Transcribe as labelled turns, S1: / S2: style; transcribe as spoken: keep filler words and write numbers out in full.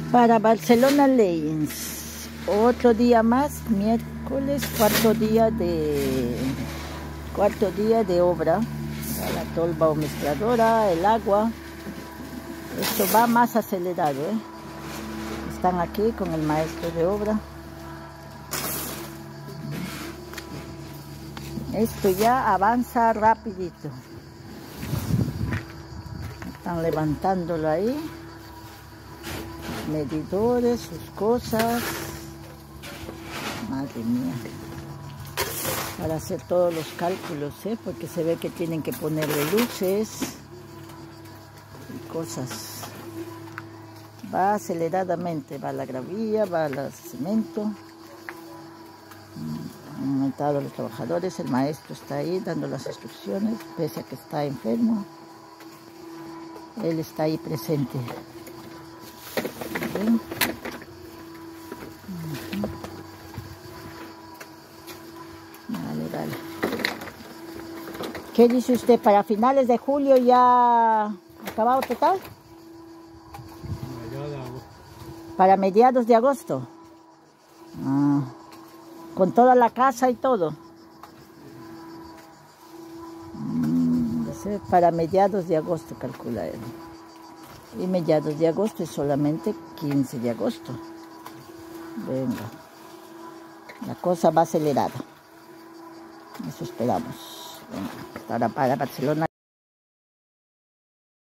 S1: Para Barcelona Lanes, otro día más, miércoles, cuarto día de cuarto día de obra. La tolva o mezcladora, el agua. Esto va más acelerado, ¿eh? Están aquí con el maestro de obra. Esto ya avanza rapidito. Están levantándolo ahí. Medidores, sus cosas. Madre mía. Para hacer todos los cálculos, ¿eh? Porque se ve que tienen que ponerle luces y cosas. Va aceleradamente, va la gravilla, va el cemento. Han aumentado los trabajadores, el maestro está ahí dando las instrucciones, pese a que está enfermo. Él está ahí presente. ¿Ven? Vale, vale. ¿Qué dice usted? ¿Para finales de julio ya acabado total? Para mediados de agosto. Ah, con toda la casa y todo. Mm, para mediados de agosto, calcula él. Y mediados de agosto es solamente quince de agosto. Venga. La cosa va acelerada. Eso esperamos. Venga. Ahora para Barcelona.